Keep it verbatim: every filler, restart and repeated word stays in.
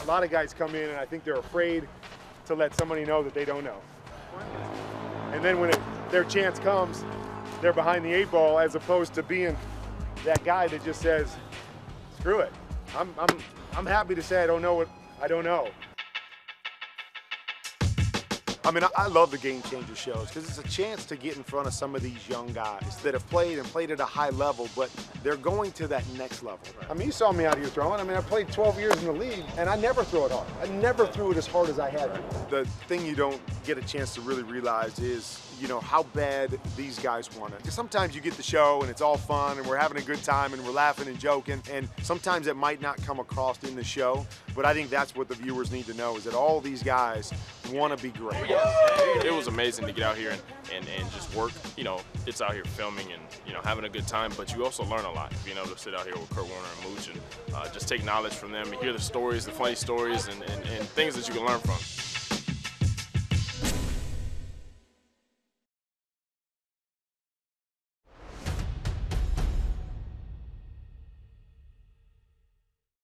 lot of guys come in and I think they're afraid to let somebody know that they don't know. And then when it, their chance comes, they're behind the eight ball as opposed to being that guy that just says, screw it. I'm, I'm, I'm happy to say I don't know what I don't know. I mean, I love the Game Changer shows because it's a chance to get in front of some of these young guys that have played and played at a high level, but they're going to that next level. I mean, you saw me out here throwing. I mean, I played twelve years in the league, and I never throw it hard. I never threw it as hard as I had to. The thing you don't get a chance to really realize is, you know, how bad these guys want it. Because sometimes you get the show and it's all fun and we're having a good time and we're laughing and joking, and sometimes it might not come across in the show, but I think that's what the viewers need to know is that all these guys want to be great. It was amazing to get out here and, and, and just work. You know, it's out here filming and, you know, having a good time, but you also learn a lot. Being able to sit out here with Kurt Warner and Mooch and uh, just take knowledge from them and hear the stories, the funny stories, and, and, and things that you can learn from.